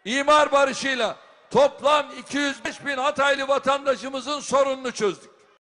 imar barışıyla toplam 205 bin Hataylı vatandaşımızın sorununu çözdük.